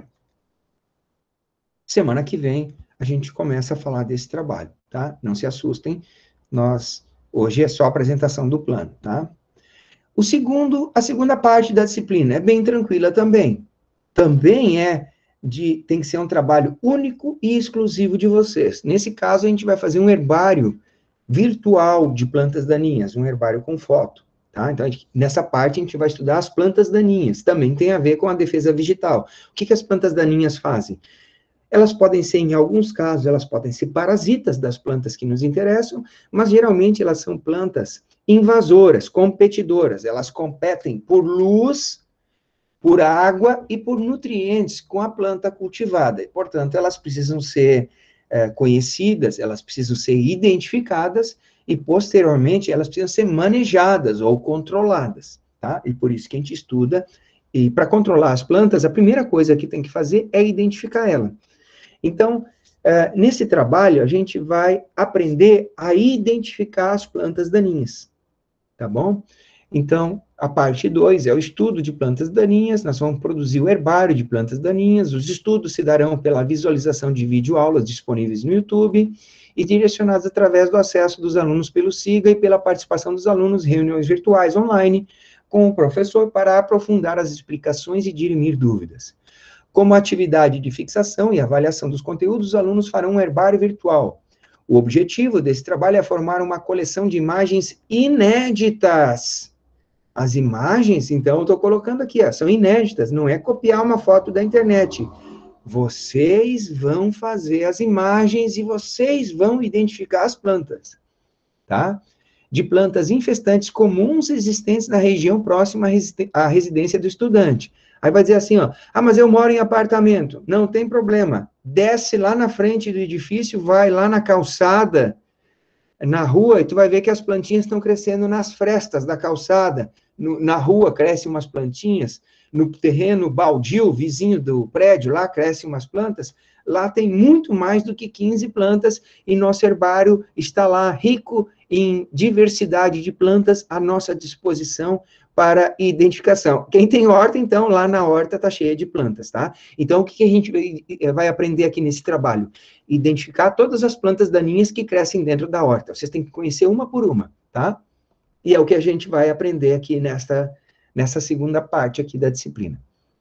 Semana que vem, a gente começa a falar desse trabalho, tá? Não se assustem, nós, hoje é só a apresentação do plano, tá? O segundo, a segunda parte da disciplina é bem tranquila também. Também é de, tem que ser um trabalho único e exclusivo de vocês. Nesse caso, a gente vai fazer um herbário virtual de plantas daninhas, um herbário com foto. Tá? Então, nessa parte, a gente vai estudar as plantas daninhas. Também tem a ver com a defesa vegetal. O que, que as plantas daninhas fazem? Elas podem ser, em alguns casos, elas podem ser parasitas das plantas que nos interessam, mas geralmente elas são plantas invasoras, competidoras. Elas competem por luz, por água e por nutrientes com a planta cultivada. E, portanto, elas precisam ser é, conhecidas, elas precisam ser identificadas e, posteriormente, elas precisam ser manejadas ou controladas, tá? E por isso que a gente estuda. E para controlar as plantas, a primeira coisa que tem que fazer é identificar ela. Então, é, nesse trabalho, a gente vai aprender a identificar as plantas daninhas, tá bom? Então, a parte dois é o estudo de plantas daninhas, nós vamos produzir o herbário de plantas daninhas, os estudos se darão pela visualização de videoaulas disponíveis no YouTube e direcionados através do acesso dos alunos pelo SIGA e pela participação dos alunos em reuniões virtuais online com o professor para aprofundar as explicações e dirimir dúvidas. Como atividade de fixação e avaliação dos conteúdos, os alunos farão um herbário virtual. O objetivo desse trabalho é formar uma coleção de imagens inéditas. As imagens, então, eu estou colocando aqui, ó, são inéditas, não é copiar uma foto da internet. Vocês vão fazer as imagens e vocês vão identificar as plantas, tá? De plantas infestantes comuns existentes na região próxima à residência do estudante. Aí vai dizer assim, ó, ah, mas eu moro em apartamento. Não tem problema. Desce lá na frente do edifício, vai lá na calçada, na rua, e tu vai ver que as plantinhas estão crescendo nas frestas da calçada. No, na rua crescem umas plantinhas, no terreno baldio, vizinho do prédio, lá crescem umas plantas. Lá tem muito mais do que quinze plantas, e nosso herbário está lá rico em diversidade de plantas à nossa disposição para identificação. Quem tem horta, então, lá na horta está cheia de plantas, tá? Então, o que a gente vai aprender aqui nesse trabalho? Identificar todas as plantas daninhas que crescem dentro da horta. Vocês têm que conhecer uma por uma, tá? E é o que a gente vai aprender aqui nesta, nessa segunda parte aqui da disciplina.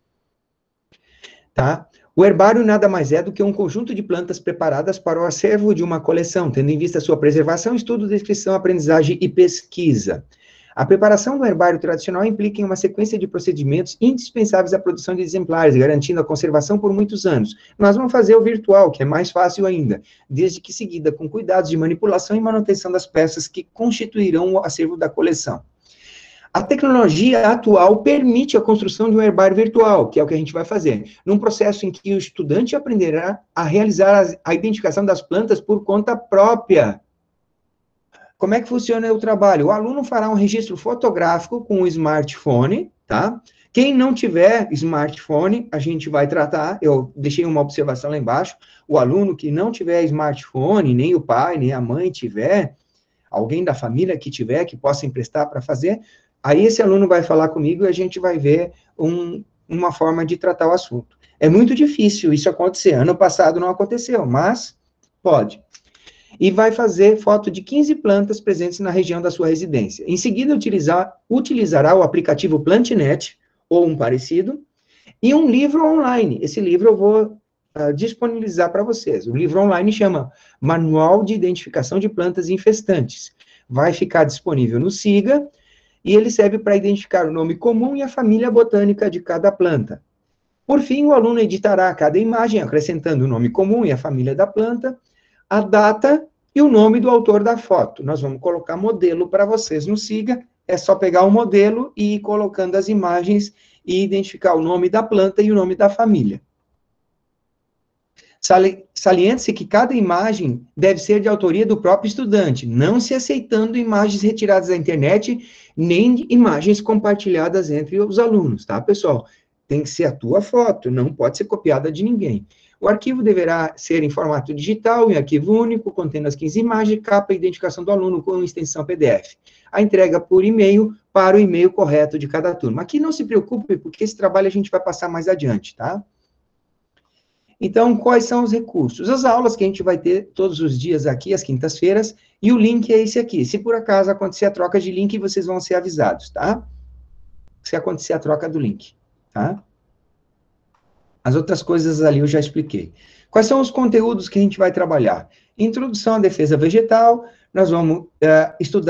Tá? O herbário nada mais é do que um conjunto de plantas preparadas para o acervo de uma coleção, tendo em vista sua preservação, estudo, descrição, aprendizagem e pesquisa. A preparação do herbário tradicional implica em uma sequência de procedimentos indispensáveis à produção de exemplares, garantindo a conservação por muitos anos. Nós vamos fazer o virtual, que é mais fácil ainda, desde que seguida com cuidados de manipulação e manutenção das peças que constituirão o acervo da coleção. A tecnologia atual permite a construção de um herbário virtual, que é o que a gente vai fazer, num processo em que o estudante aprenderá a realizar a identificação das plantas por conta própria. Como é que funciona o trabalho? O aluno fará um registro fotográfico com o smartphone, tá? Quem não tiver smartphone, a gente vai tratar, eu deixei uma observação lá embaixo, o aluno que não tiver smartphone, nem o pai, nem a mãe tiver, alguém da família que tiver, que possa emprestar para fazer, aí esse aluno vai falar comigo e a gente vai ver um, uma forma de tratar o assunto. É muito difícil isso acontecer, ano passado não aconteceu, mas pode. E vai fazer foto de quinze plantas presentes na região da sua residência. Em seguida, utilizar, utilizará o aplicativo Plantinet, ou um parecido, e um livro online. Esse livro eu vou uh, disponibilizar para vocês. O livro online chama Manual de Identificação de Plantas Infestantes. Vai ficar disponível no SIGA, e ele serve para identificar o nome comum e a família botânica de cada planta. Por fim, o aluno editará cada imagem, acrescentando o nome comum e a família da planta, a data e o nome do autor da foto. Nós vamos colocar modelo para vocês no SIGA, é só pegar o modelo e ir colocando as imagens e identificar o nome da planta e o nome da família. Sali- Saliente-se que cada imagem deve ser de autoria do próprio estudante, não se aceitando imagens retiradas da internet, nem imagens compartilhadas entre os alunos, tá, pessoal? Tem que ser a tua foto, não pode ser copiada de ninguém. O arquivo deverá ser em formato digital, em arquivo único, contendo as quinze imagens, capa e identificação do aluno com extensão P D F. A entrega por e-mail para o e-mail correto de cada turma. Aqui não se preocupe, porque esse trabalho a gente vai passar mais adiante, tá? Então, quais são os recursos? As aulas que a gente vai ter todos os dias aqui, às quintas-feiras, e o link é esse aqui. Se por acaso acontecer a troca de link, vocês vão ser avisados, tá? Se acontecer a troca do link, tá? As outras coisas ali eu já expliquei. Quais são os conteúdos que a gente vai trabalhar? Introdução à defesa vegetal, nós vamos uh, estudar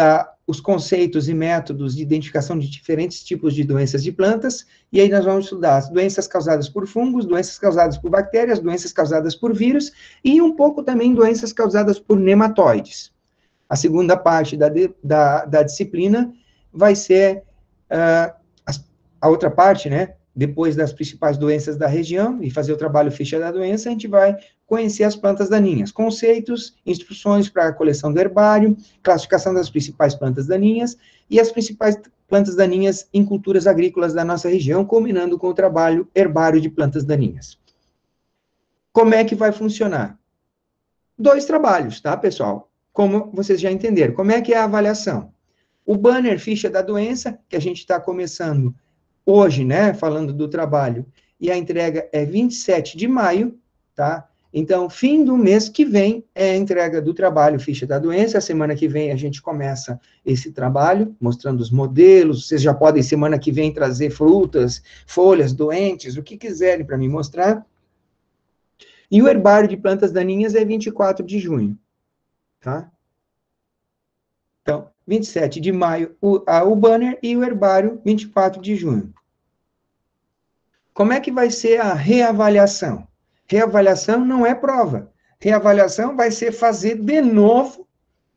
os conceitos e métodos de identificação de diferentes tipos de doenças de plantas, e aí nós vamos estudar as doenças causadas por fungos, doenças causadas por bactérias, doenças causadas por vírus, e um pouco também doenças causadas por nematóides. A segunda parte da, da, da disciplina vai ser uh, a, a outra parte, né? Depois das principais doenças da região e fazer o trabalho ficha da doença, a gente vai conhecer as plantas daninhas, conceitos, instruções para a coleção do herbário, classificação das principais plantas daninhas e as principais plantas daninhas em culturas agrícolas da nossa região, combinando com o trabalho herbário de plantas daninhas. Como é que vai funcionar? Dois trabalhos, tá, pessoal? Como vocês já entenderam. Como é que é a avaliação? O banner ficha da doença, que a gente está começando hoje, né, falando do trabalho, e a entrega é vinte e sete de maio, tá? Então, fim do mês que vem é a entrega do trabalho ficha da doença. A semana que vem a gente começa esse trabalho, mostrando os modelos. Vocês já podem, semana que vem, trazer frutas, folhas doentes, o que quiserem para me mostrar. E o herbário de plantas daninhas é vinte e quatro de junho, tá? Então, vinte e sete de maio, o, a, o banner, e o herbário, vinte e quatro de junho. Como é que vai ser a reavaliação? Reavaliação não é prova. Reavaliação vai ser fazer de novo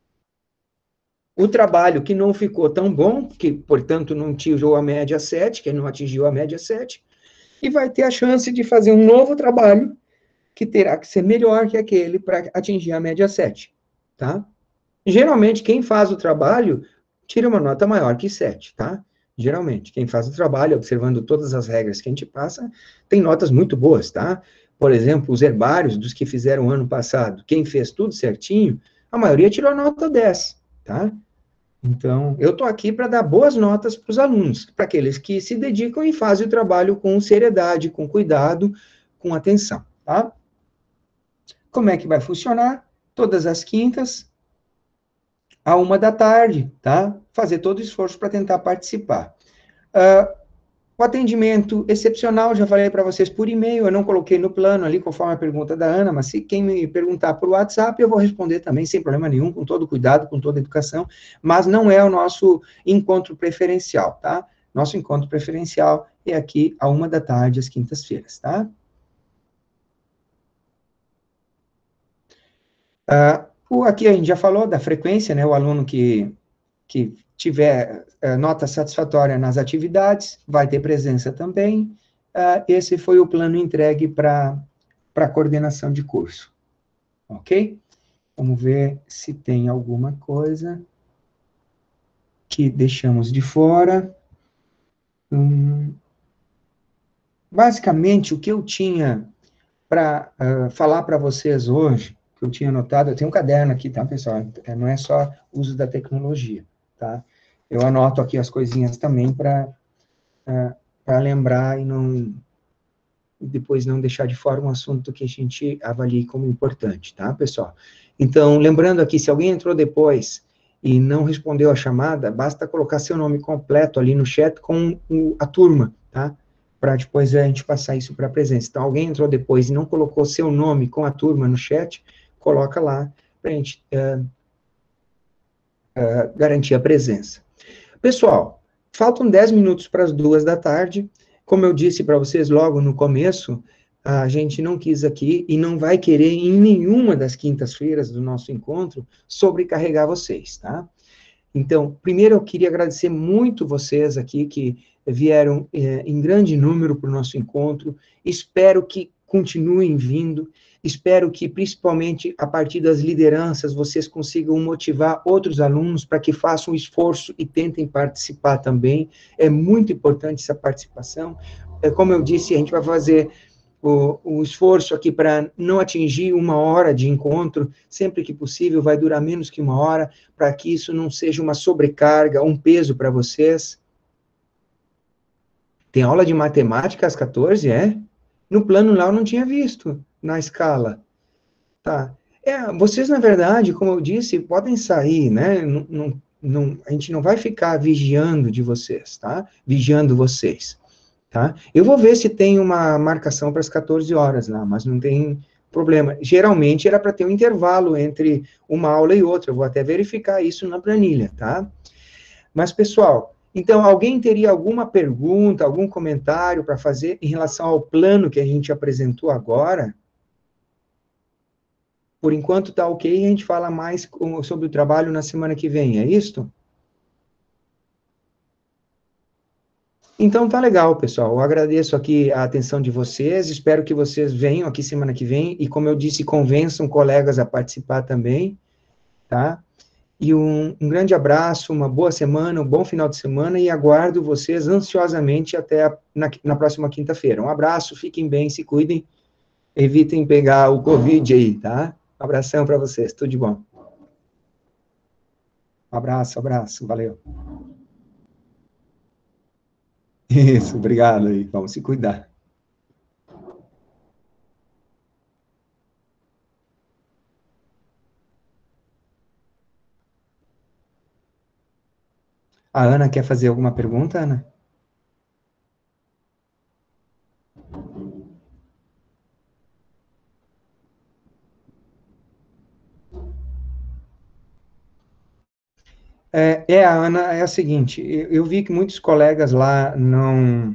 o trabalho que não ficou tão bom, que, portanto, não atingiu a média sete, que não atingiu a média sete, e vai ter a chance de fazer um novo trabalho que terá que ser melhor que aquele para atingir a média sete, tá? Geralmente, quem faz o trabalho tira uma nota maior que sete, tá? Geralmente, quem faz o trabalho, observando todas as regras que a gente passa, tem notas muito boas, tá? Por exemplo, os herbários dos que fizeram ano passado, quem fez tudo certinho, a maioria tirou nota dez, tá? Então, eu estou aqui para dar boas notas para os alunos, para aqueles que se dedicam e fazem o trabalho com seriedade, com cuidado, com atenção, tá? Como é que vai funcionar? Todas as quintas, à uma da tarde, tá? Fazer todo o esforço para tentar participar. Uh, o atendimento excepcional, já falei para vocês por e-mail, eu não coloquei no plano ali, conforme a pergunta da Ana, mas se quem me perguntar por WhatsApp, eu vou responder também, sem problema nenhum, com todo cuidado, com toda educação, mas não é o nosso encontro preferencial, tá? Nosso encontro preferencial é aqui, à uma da tarde, às quintas-feiras, tá? Uh, o, aqui a gente já falou da frequência, né? O aluno que, que tiver uh, nota satisfatória nas atividades vai ter presença também. Uh, esse foi o plano entregue para a coordenação de curso. Ok? Vamos ver se tem alguma coisa que deixamos de fora. Hum, basicamente, o que eu tinha para uh, falar para vocês hoje, que eu tinha anotado, eu tenho um caderno aqui, tá, pessoal? Não é só uso da tecnologia, tá? Eu anoto aqui as coisinhas também para uh, para lembrar e não depois não deixar de fora um assunto que a gente avalie como importante, tá, pessoal? Então, lembrando aqui, se alguém entrou depois e não respondeu a chamada, basta colocar seu nome completo ali no chat com o, a turma, tá? Para depois a gente passar isso para a presença. Então, alguém entrou depois e não colocou seu nome com a turma no chat, coloca lá para a gente uh, uh, garantir a presença. Pessoal, faltam dez minutos para as duas da tarde. Como eu disse para vocês logo no começo, a gente não quis aqui e não vai querer em nenhuma das quintas-feiras do nosso encontro sobrecarregar vocês, tá? Então, primeiro eu queria agradecer muito vocês aqui que vieram é, em grande número para o nosso encontro. Espero que continuem vindo. Espero que, principalmente, a partir das lideranças, vocês consigam motivar outros alunos para que façam um esforço e tentem participar também. É muito importante essa participação. É, como eu disse, a gente vai fazer o, o esforço aqui para não atingir uma hora de encontro, sempre que possível, vai durar menos que uma hora, para que isso não seja uma sobrecarga, um peso para vocês. Tem aula de matemática às quatorze, é? No plano lá eu não tinha visto, na escala. Tá. É, vocês, na verdade, como eu disse, podem sair, né? Não, não, não, a gente não vai ficar vigiando de vocês, tá? Vigiando vocês, tá? Eu vou ver se tem uma marcação para as quatorze horas lá, mas não tem problema. Geralmente era para ter um intervalo entre uma aula e outra, eu vou até verificar isso na planilha, tá? Mas, pessoal, então, alguém teria alguma pergunta, algum comentário para fazer em relação ao plano que a gente apresentou agora? Por enquanto está ok, a gente fala mais com- sobre o trabalho na semana que vem, é isso? Então tá legal, pessoal. Eu agradeço aqui a atenção de vocês, espero que vocês venham aqui semana que vem e, como eu disse, convençam colegas a participar também, tá? E um, um grande abraço, uma boa semana, um bom final de semana e aguardo vocês ansiosamente até a, na, na próxima quinta-feira. Um abraço, fiquem bem, se cuidem, evitem pegar o Covid aí, tá? Um abração para vocês, tudo de bom. Um abraço, abraço, valeu. Isso, obrigado aí, vamos se cuidar. A Ana quer fazer alguma pergunta, Ana? É, é, a Ana, é a seguinte, eu, eu vi que muitos colegas lá não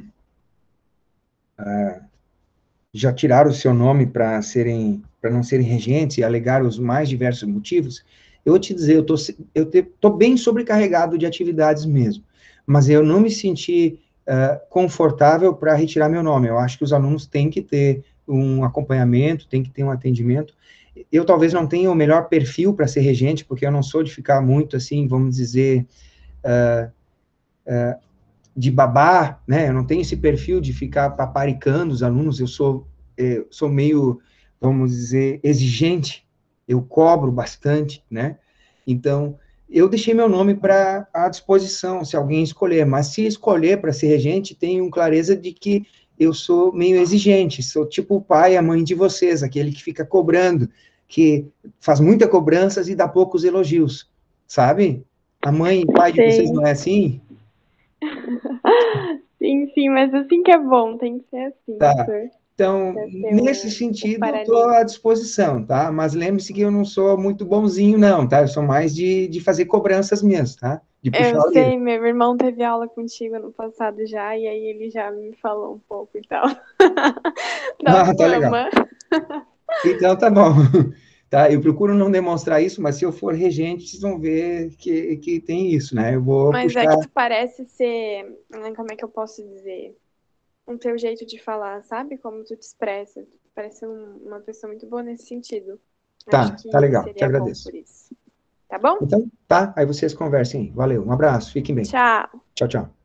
ah, já tiraram o seu nome para serem, para não serem regentes e alegaram os mais diversos motivos. Eu vou te dizer, eu tô, eu te, tô bem sobrecarregado de atividades mesmo, mas eu não me senti ah, confortável para retirar meu nome. Eu acho que os alunos têm que ter um acompanhamento, têm que ter um atendimento. Eu talvez não tenha o melhor perfil para ser regente, porque eu não sou de ficar muito assim, vamos dizer, uh, uh, de babar, né? Eu não tenho esse perfil de ficar paparicando os alunos, eu sou, eu sou meio, vamos dizer, exigente, eu cobro bastante, né? Então, eu deixei meu nome para à disposição, se alguém escolher, mas se escolher para ser regente, tenham clareza de que eu sou meio exigente, sou tipo o pai e a mãe de vocês, aquele que fica cobrando, que faz muitas cobranças e dá poucos elogios, sabe? A mãe e pai de vocês Sei. não é assim? Sim, sim, mas assim que é bom, tem que ser assim, Tá. doutor. Então, Pra ser nesse o, o sentido, eu estou paraninho. à disposição, tá? Mas lembre-se que eu não sou muito bonzinho, não, tá? Eu sou mais de, de fazer cobranças mesmo, tá? De puxar Eu a orelha. sei, meu irmão teve aula contigo ano passado já, e aí ele já me falou um pouco e tal. Da Ah, tá legal. fama. Então, tá bom. Tá, eu procuro não demonstrar isso, mas se eu for regente, vocês vão ver que, que tem isso, né? Eu vou Mas é puxar. que tu parece ser, né, como é que eu posso dizer? Um teu jeito de falar, sabe? Como tu te expressa. Tu parece um- uma pessoa muito boa nesse sentido. Acho Tá, tá que legal, te seria bom agradeço. por isso. Tá bom? Então, tá, aí vocês conversem aí. Valeu, um abraço, fiquem bem. Tchau. Tchau, tchau.